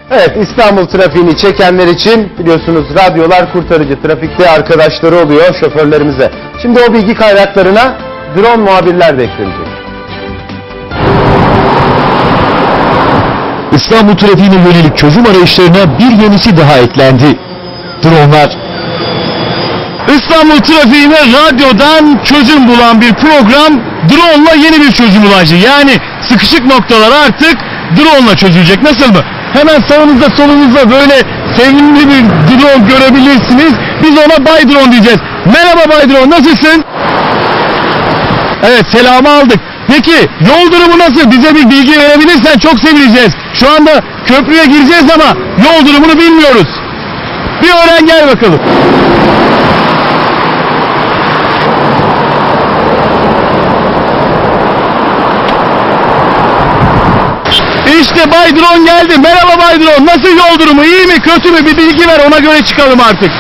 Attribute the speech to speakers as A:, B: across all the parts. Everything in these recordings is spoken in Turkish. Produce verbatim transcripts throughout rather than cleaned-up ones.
A: Evet, İstanbul trafiğini çekenler için biliyorsunuz radyolar kurtarıcı, trafikte arkadaşları oluyor şoförlerimize. Şimdi o bilgi kaynaklarına drone muhabirler de eklenecek.
B: İstanbul trafiğine yönelik çözüm arayışlarına bir yenisi daha eklendi. Dronlar. İstanbul trafiğine radyodan çözüm bulan bir program drone'la yeni bir çözüm ulaştı. Yani sıkışık noktalar artık drone'la çözülecek. Nasıl mı? Hemen sağınızda solunuzda böyle sevimli bir drone görebilirsiniz. Biz ona Bay Drone diyeceğiz. Merhaba Bay Drone, nasılsın? Evet, selamı aldık. Peki yol durumu nasıl? Bize bir bilgi verebilirsen çok sevineceğiz. Şu anda köprüye gireceğiz ama yol durumunu bilmiyoruz. Bir öğren gel bakalım. İşte Bay Drone geldi. Merhaba Bay Drone. Nasıl yol durumu? İyi mi? Kötü mü? Bir bilgi ver. Ona göre çıkalım artık.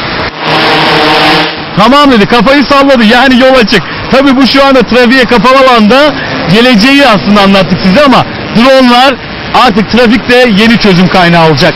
B: Tamam dedi. Kafayı salladı. Yani yol açık. Tabii bu şu anda trafiğe kapalı alanda geleceği aslında anlattık size ama dronelar artık trafikte yeni çözüm kaynağı olacak.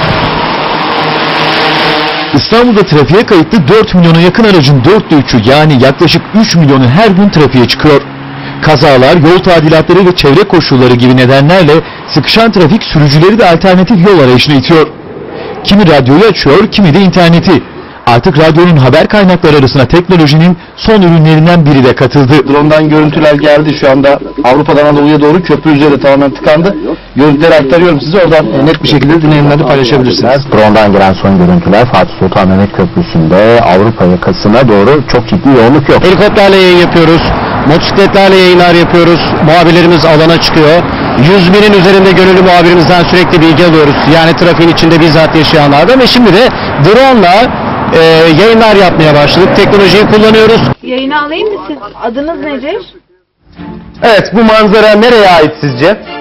B: İstanbul'da trafiğe kayıtlı dört milyona yakın aracın dörtte üçü yani yaklaşık üç milyonu her gün trafiğe çıkıyor. Kazalar, yol tadilatları ve çevre koşulları gibi nedenlerle sıkışan trafik sürücüleri de alternatif yol arayışına itiyor. Kimi radyoyu açıyor, kimi de interneti. Artık radyonun haber kaynakları arasına teknolojinin son ürünlerinden biri de katıldı.
C: Drone'dan görüntüler geldi. Şu anda Avrupa'dan Anadolu'ya doğru köprü üzeri tamamen tıkandı. Görüntüleri aktarıyorum size. Oradan net bir şekilde deneyimleri paylaşabilirsiniz.
D: Drone'dan gelen son görüntüler Fatih Sultan Mehmet Köprüsü'nde Avrupa yakasına doğru çok ciddi yoğunluk yok.
E: Helikopterle yayın yapıyoruz. Motosikletlerle yayınlar yapıyoruz. Muhabirlerimiz alana çıkıyor. yüz binin üzerinde gönüllü muhabirimizden sürekli bilgi alıyoruz. Yani trafiğin içinde bizzat yaşayanlardan ve şimdi de drone'la e, yayınlar yapmaya başladık. Teknolojiyi kullanıyoruz.
F: Yayını alayım mı siz? Adınız nedir?
A: Evet, bu manzara nereye ait sizce?